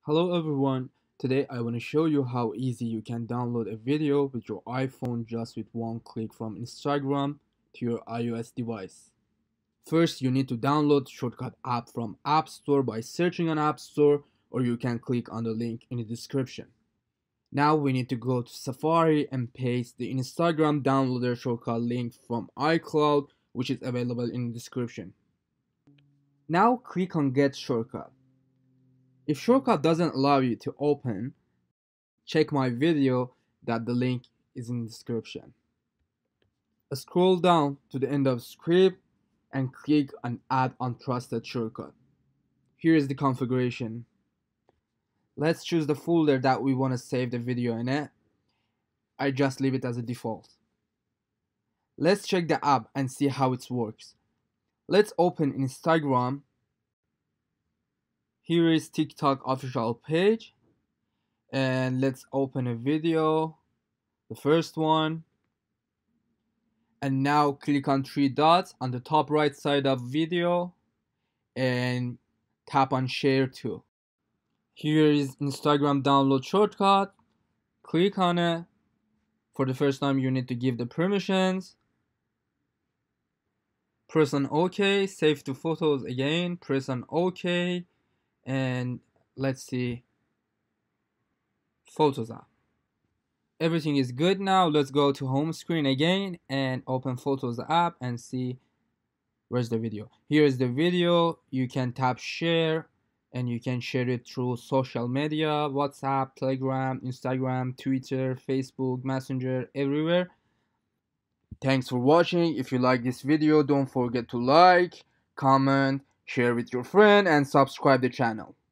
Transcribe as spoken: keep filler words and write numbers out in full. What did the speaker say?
Hello everyone, today I want to show you how easy you can download a video with your iPhone just with one click from Instagram to your iOS device. First, you need to download Shortcut app from App Store by searching on App Store, or you can click on the link in the description. Now we need to go to Safari and paste the Instagram downloader shortcut link from iCloud, which is available in the description. Now click on Get Shortcut. If Shortcut doesn't allow you to open, check my video that the link is in the description. Scroll down to the end of script and click on Add Untrusted Shortcut. Here is the configuration. Let's choose the folder that we want to save the video in it. I just leave it as a default. Let's check the app and see how it works. Let's open Instagram. Here is TikTok official page, and let's open a video, the first one, and now click on three dots on the top right side of video and tap on share to. Here is Instagram download shortcut. Click on it. For the first time you need to give the permissions. Press on OK, save to photos again, press on OK. And let's see, Photos app. Everything is good now. Let's go to home screen again and open Photos app and see where's the video. Here is the video. You can tap share and you can share it through social media, WhatsApp, Telegram, Instagram, Twitter, Facebook, Messenger, everywhere. Thanks for watching. If you like this video, don't forget to like, comment, share with your friend, and subscribe the channel.